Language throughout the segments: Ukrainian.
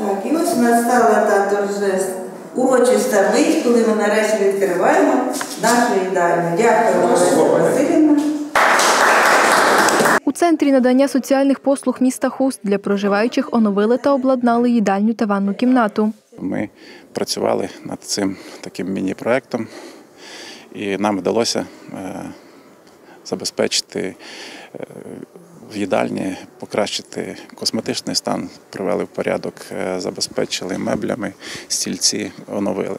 Так, і ось настала та урочиста мить, коли ми нарешті відкриваємо нашу їдальню. Дякую, Олеся Василівна. У центрі надання соціальних послуг міста Хуст для проживаючих оновили та обладнали їдальню та ванну кімнату. Ми працювали над цим таким міні-проектом, і нам вдалося забезпечити в їдальні, покращити косметичний стан, привели в порядок, забезпечили меблями, стільці оновили.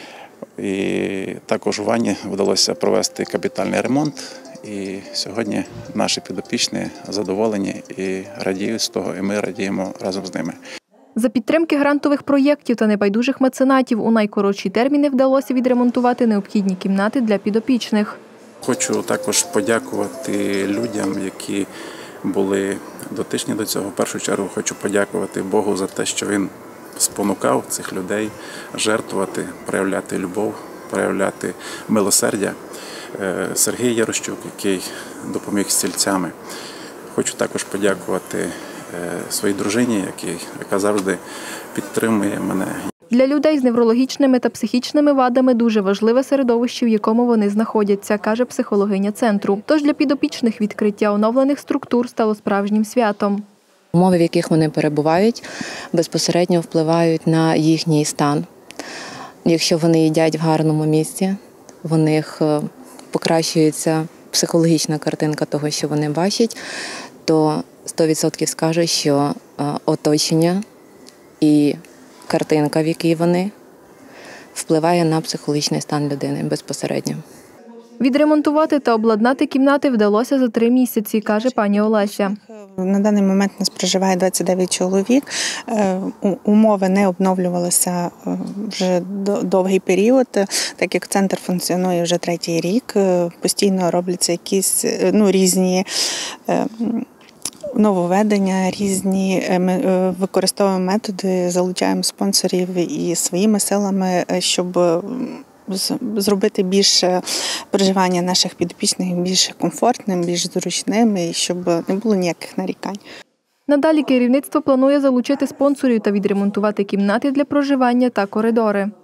І також у ванні вдалося провести капітальний ремонт. І сьогодні наші підопічні задоволені і радіють з того, і ми радіємо разом з ними. За підтримки грантових проєктів та небайдужих меценатів у найкоротші терміни вдалося відремонтувати необхідні кімнати для підопічних. Хочу також подякувати людям, які були дотичні до цього. В першу чергу хочу подякувати Богу за те, що Він спонукав цих людей жертвувати, проявляти любов, проявляти милосердя. Сергій Ярощук, який допоміг з стільцями. Хочу також подякувати своїй дружині, яка завжди підтримує мене. Для людей з неврологічними та психічними вадами дуже важливе середовище, в якому вони знаходяться, каже психологиня центру. Тож для підопічних відкриття оновлених структур стало справжнім святом. Умови, в яких вони перебувають, безпосередньо впливають на їхній стан. Якщо вони їдять в гарному місці, в них покращується психологічна картинка того, що вони бачать, то 100% скаже, що оточення і картинка, в якій вони, впливає на психологічний стан людини безпосередньо. Відремонтувати та обладнати кімнати вдалося за 3 місяці, каже пані Олеся. На даний момент нас проживає 29 чоловік. Умови не обновлювалися вже довгий період, так як центр функціонує вже 3-й рік. Постійно робляться якісь різні нововведення, різні використовуємо методи, залучаємо спонсорів і своїми силами, щоб зробити більше проживання наших підопічних більш комфортним, більш зручним і щоб не було ніяких нарікань. Надалі керівництво планує залучити спонсорів та відремонтувати кімнати для проживання та коридори.